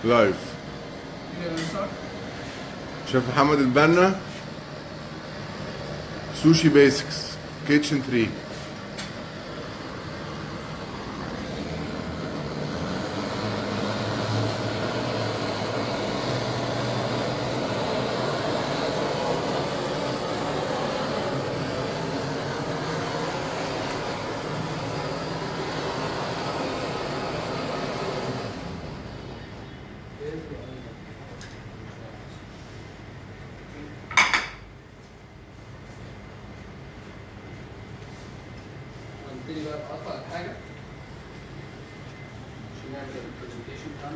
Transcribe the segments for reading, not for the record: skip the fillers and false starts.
لايف. شيف محمد البنا، سوشي بيسكس، كيتشن 3. هنبتدي بقى نقطع الحاجة عشان نعمل البرزنتيشن بتاعنا.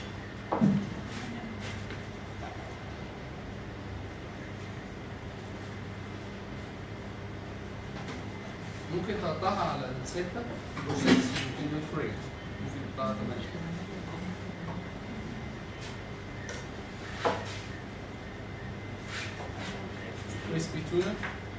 ممكن تقطعها على 6 و 6، ممكن يفرق، ممكن تقطعها 8. كريسبي تونة.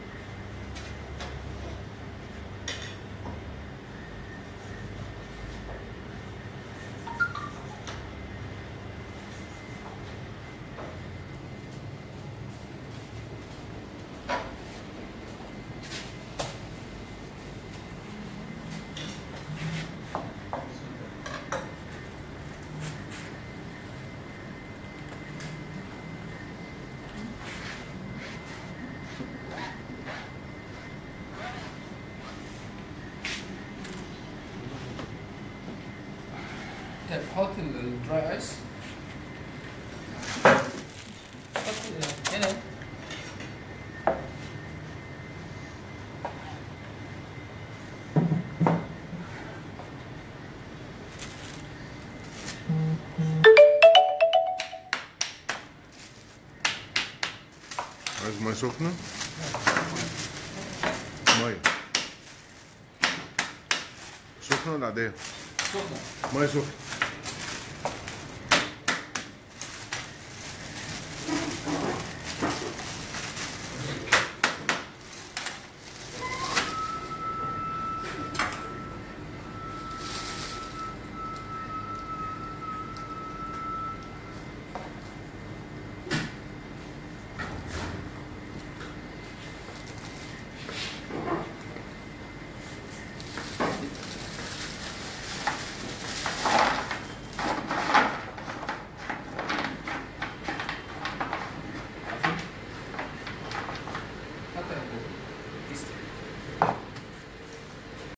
طيب حط الدراي ايس، حط هنا. عايز ميه سخنة؟ ميه سخنة ولا عادية؟ سخنة. ميه سخنة.